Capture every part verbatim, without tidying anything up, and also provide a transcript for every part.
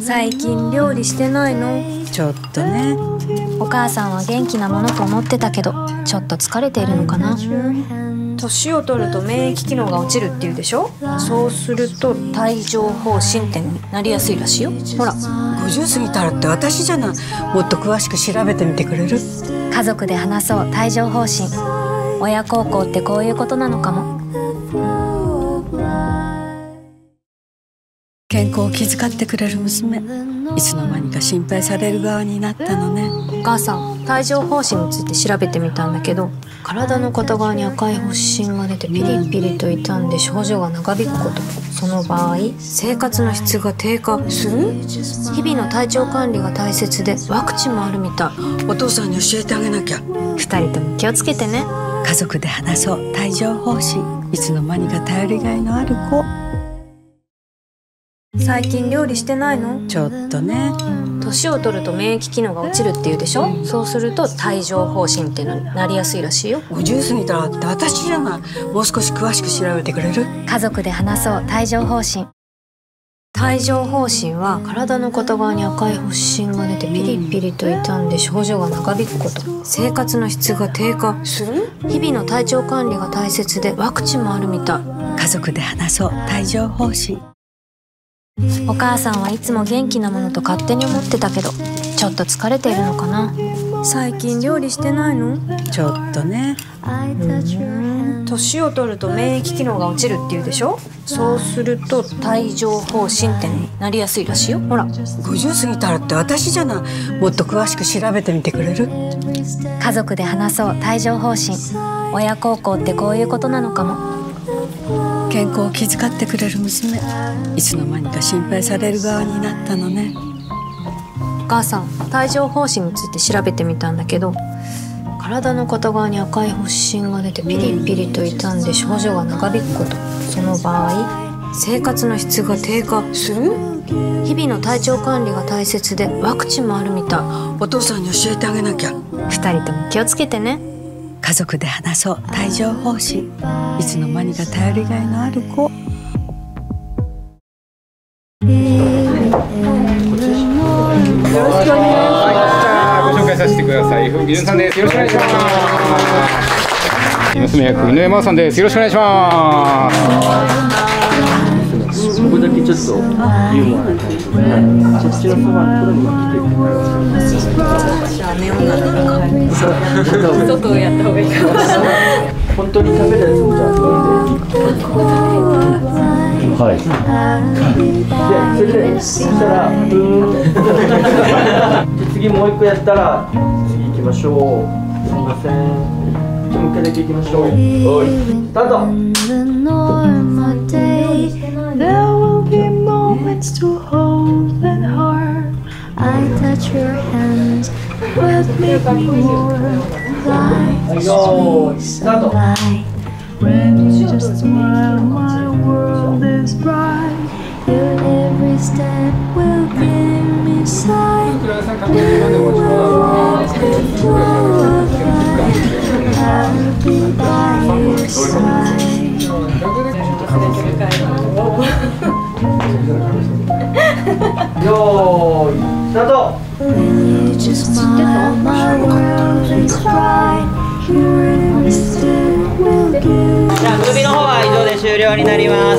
最近料理してないの？ ちょっとね。 お母さんは元気なものと思ってたけど、ちょっと疲れているのかな。年を取ると免疫機能が落ちるっていうでしょ。そうすると帯状疱疹ってになりやすいらしいよ。ほら、 ごじゅう過ぎたらって私じゃない。もっと詳しく調べてみてくれる？ 家族で話そう帯状疱疹。親孝行ってこういうことなのかも。 健康を気遣ってくれる娘、いつの間にか心配される側になったのね。 お母さん、帯状疱疹について調べてみたんだけど、体の片側に赤い発疹が出てピリピリと痛んで症状が長引くこと。その場合、生活の質が低下する。日々の体調管理が大切で、ワクチンもあるみたい。 お父さんに教えてあげなきゃ。 二人とも気をつけてね。 家族で話そう帯状疱疹。いつの間にか頼りがいのある子。 最近料理してないの？ ちょっとね。 年を取ると免疫機能が落ちるっていうでしょ。そうすると帯状疱疹っていうのになりやすいらしいよ。 ごじゅう過ぎたらって私じゃない。もう少し詳しく調べてくれる？ 家族で話そう帯状疱疹。帯状疱疹は体の片側に赤い発疹が出てピリピリと痛んで症状が長引くこと。生活の質が低下する。日々の体調管理が大切で、ワクチンもあるみたい。 家族で話そう帯状疱疹。 お母さんはいつも元気なものと勝手に思ってたけど、ちょっと疲れているのかな。最近料理してないの？ ちょっとね。 年を取ると免疫機能が落ちるっていうでしょ。そうすると帯状疱疹ってになりやすいらしいよ。ほら、 ごじゅう過ぎたらって私じゃない。もっと詳しく調べてみてくれる？ 家族で話そう帯状疱疹。親孝行ってこういうことなのかも。 健康を気遣ってくれる娘、いつの間にか心配される側になったのね。 お母さん、帯状疱疹について調べてみたんだけど、体の片側に赤い発疹が出てピリピリと痛んで症状が長引くこと。その場合、生活の質が低下する。日々の体調管理が大切で、ワクチンもあるみたい。 お父さんに教えてあげなきゃ。 二人とも気をつけてね。 家族で話そう帯状疱疹。いつの間にか頼りがいのある子。よろしくお願いします。ご紹介させてください。風紀潤さんです。よろしくお願いします。娘役井上真央さんです。よろしくお願いします。 そこだけちょっとユーモアな感じで、そっちのそばのところに来てくれます。 じゃあネオナの外をやった方がいいかもしれない。 本当に食べるやつもじゃあ飲んでいいか。はい。で、それでそしたら、うーん。で次もう一個やったら次行きましょう。すみません。じゃあもう一回だけ行きましょう。はい。スタート。 There will be moments to hold and heart. I touch your hands, but make me more like sunlight. When you just smile, my world is bright. Your every step will give me sight. When the world is full of light, I'll be by your side. よーい、スタート。 When you just smile, my world is bright. Your every step will give me じゃあ首の方は以上で終了になります。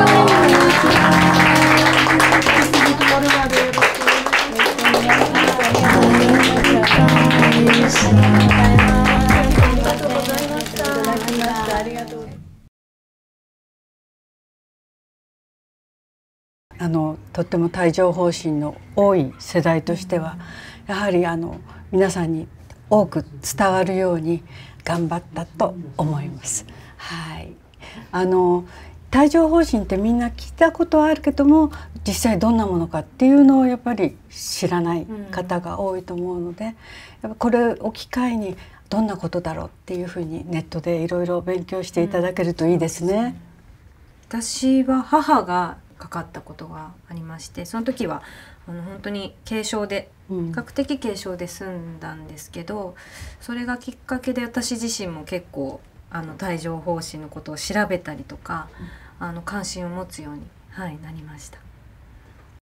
あのとっても帯状疱疹の多い世代としては、やはりあの皆さんに多く伝わるように頑張ったと思います。はい、あの帯状疱疹ってみんな聞いたことはあるけども、実際どんなものかっていうのをやっぱり知らない方が多いと思うので、やっぱこれを機会にどんなことだろうっていうふうにネットでいろいろ勉強していただけるといいですね。 私は母がかかったことがありまして、その時はあの本当に軽症で、比較的軽症で済んだんですけど、それがきっかけで私自身も結構あの帯状疱疹のことを調べたりとか、あの関心を持つように、はい、なりました。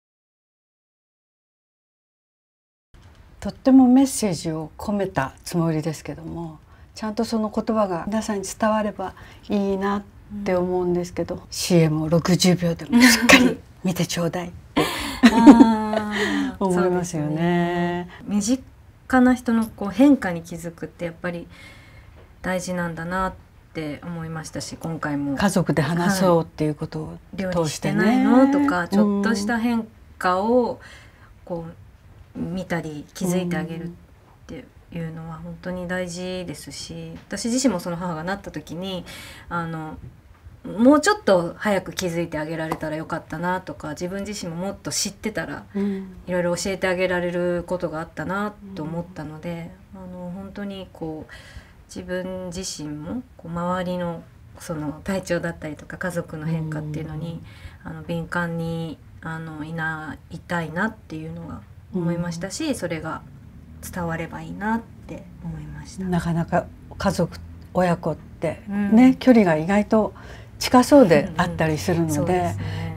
とってもメッセージを込めたつもりですけども、ちゃんとその言葉が皆さんに伝わればいいなって思うんですけど、うん、シーエム をろくじゅうびょうでもしっかり見てちょうだいって思いますよね。 身近な人のこう変化に気づくってやっぱり大事なんだなって思いましたし、今回も家族で話そうっていうことを通してね、 料理してないのとかちょっとした変化をこう見たり気づいてあげるっていうのは本当に大事ですし、私自身もその母がなった時にあのもうちょっと早く気づいてあげられたらよかったなとか、自分自身ももっと知ってたらいろいろ教えてあげられることがあったなと思ったので、あの本当にこう自分自身もこう周りのその体調だったりとか家族の変化っていうのにあの敏感にあのいないたいなっていうのが思いましたし、それが伝わればいいなって思いました。 なかなか家族親子ってね、うん、距離が意外と近そうであったりするので、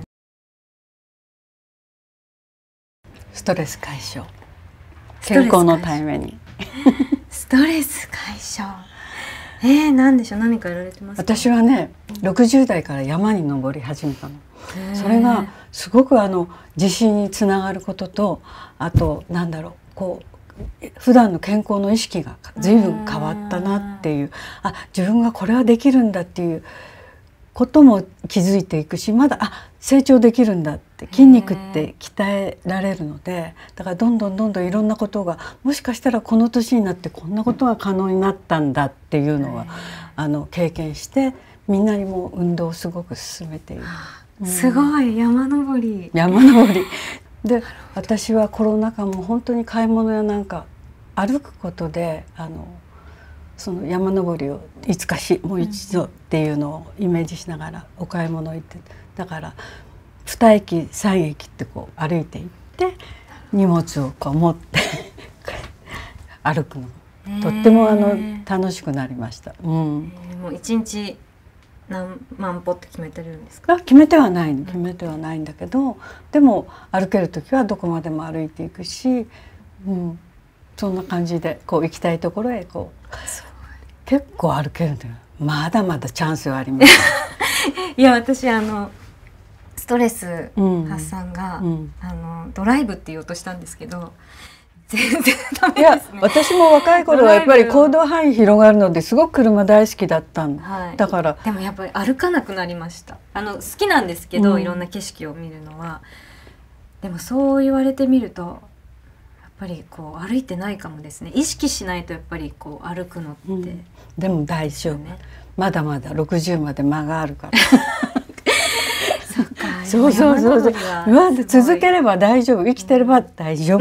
ストレス解消、健康のためにストレス解消、えー、何でしょう、何かやられてますか？ 私はね、ろくじゅうだいから山に登り始めたの。それがすごくあの自信につながることと、あとなんだろう、こう普段の健康の意識が随分変わったなっていう、あ、自分がこれはできるんだっていうことも気づいていくし、まだあ成長できるんだって、筋肉って鍛えられるので、だからどんどんどんどんいろんなことが、もしかしたらこの年になってこんなことが可能になったんだっていうのはあの経験して、みんなにも運動をすごく進めている。 すごい、山登り山登りで、私はコロナ禍も本当に買い物やなんか歩くことであのその山登りをいつかしもう一度っていうのをイメージしながらお買い物行って、だからにえきさんえきってこう歩いていって荷物をこう持って歩くのとってもあの楽しくなりました。うん、 もう一日何万歩って決めてるんですか？ 決めてはない決めてはないんだけど、でも歩ける時はどこまでも歩いていくし、うん、そんな感じでこう行きたいところへこう結構歩けるんだよ。まだまだチャンスはありますいや、私あのストレス発散が、うんうん、あのドライブって言おうとしたんですけど全然ダメですね。いや、 私も若い頃はやっぱり行動範囲広がるのですごく車大好きだったん、はい、だからでもやっぱり歩かなくなりました。あの好きなんですけど、うん、いろんな景色を見るのは。でもそう言われてみるとやっぱりこう歩いてないかもですね。意識しないとやっぱりこう歩くのって、うん、 でも大丈夫、ね、まだまだろくじゅうまで間があるからそっか、 そうそうそうそう、まだ続ければ大丈夫、生きてれば大丈夫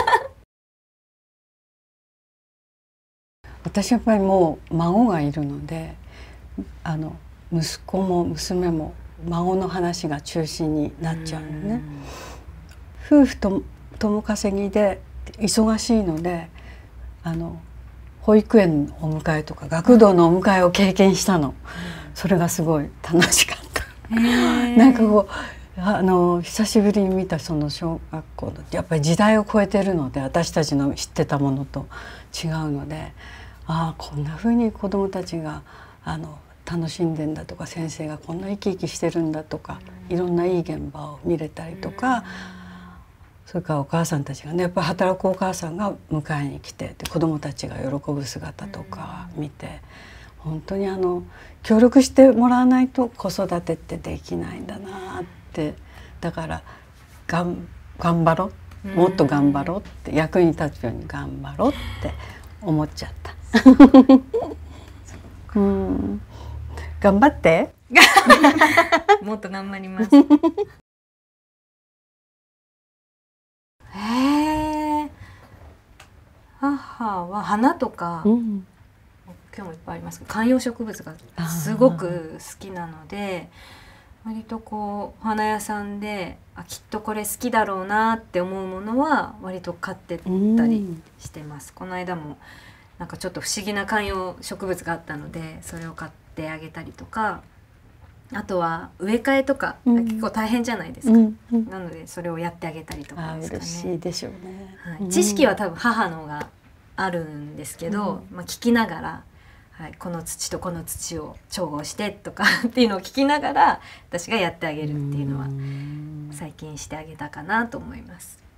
私やっぱりもう孫がいるので、あの息子も娘も孫の話が中心になっちゃうのね。夫婦と共稼ぎで忙しいので、あの保育園のお迎えとか学童のお迎えを経験したの。それがすごい楽しかったなんかこうあの久しぶりに見たその小学校のやっぱり時代を超えてるので、私たちの知ってたものと違うので、ああこんな風に子どもたちがあの楽しんでんだとか、先生がこんな生き生きしてるんだとか、いろんないい現場を見れたりとか、それからお母さんたちがね、やっぱり働くお母さんが迎えに来てで子どもたちが喜ぶ姿とか見て、本当にあの協力してもらわないと子育てってできないんだなって、だからがん頑張ろう、もっと頑張ろうって、役に立つように頑張ろうって思っちゃったうん、頑張ってもっと頑張りますへえ、母は花とか、うん、今日もいっぱいありますけど観葉植物がすごく好きなので、割とこう花屋さんであきっとこれ好きだろうなって思うものは割と買ってったりしてます。この間もなんかちょっと不思議な観葉植物があったのでそれを買ってあげたりとか、あとは植え替えとか、うん、結構大変じゃないですか、うんうん、なのでそれをやってあげたりとかですかね。 あ、嬉しいでしょうね。 はい、知識は多分母のがあるんですけど、まあ、聞きながら、はい、この土とこの土を調合してとかっていうのを聞きながら私がやってあげるっていうのは最近してあげたかなと思います。